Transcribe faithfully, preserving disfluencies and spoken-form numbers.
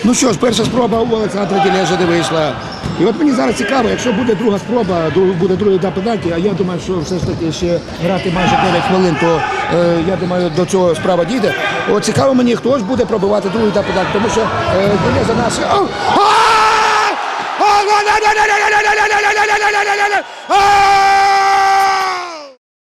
Ну що ж, перша спроба у Олександра Ділежа не вийшла. І от мені зараз цікаво, якщо буде друга спроба, буде другий етап пенальті, а я думаю, що все ж таки ще грати майже дев'ять хвилин, то е, я думаю, до цього справа дійде. От цікаво мені, хто ж буде пробивати другий етап пенальті, тому що е, Ділежа наш... О! А!